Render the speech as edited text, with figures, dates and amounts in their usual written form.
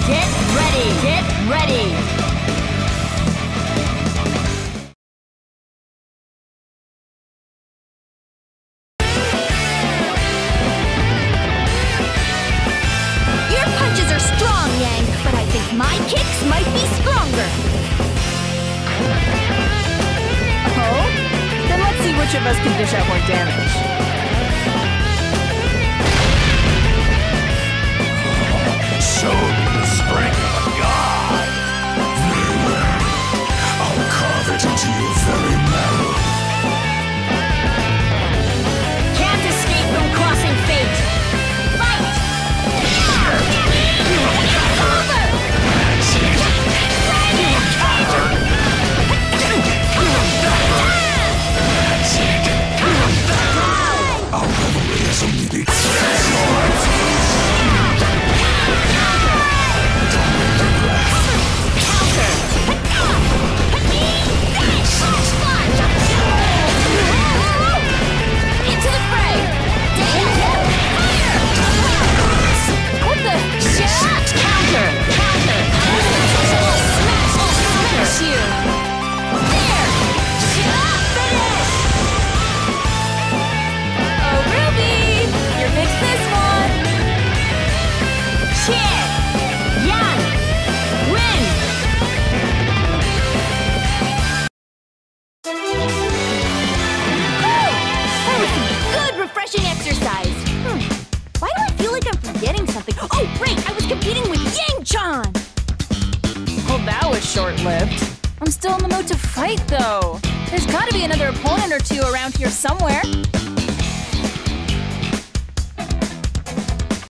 Get ready! Get ready! Your punches are strong, Yang, but I think my kicks might be stronger. Oh? Then let's see which of us can dish out more damage. Show me the strength of a god! Very well. I'll carve it into your very marrow. Can't escape from crossing fate! Fight! Our rivalry has only begun. Into the fray! What the? Counter! Counter! Smash! Smash you! There! Finish! Oh, Ruby! You mixed this one! Cheer! Yan! Win! That was some good, refreshing exercise. Why do I feel like I'm forgetting something? Oh, right! I was competing with Yang-chan! Well, that was short-lived. I'm still in the mood to fight, though. There's gotta be another opponent or two around here somewhere.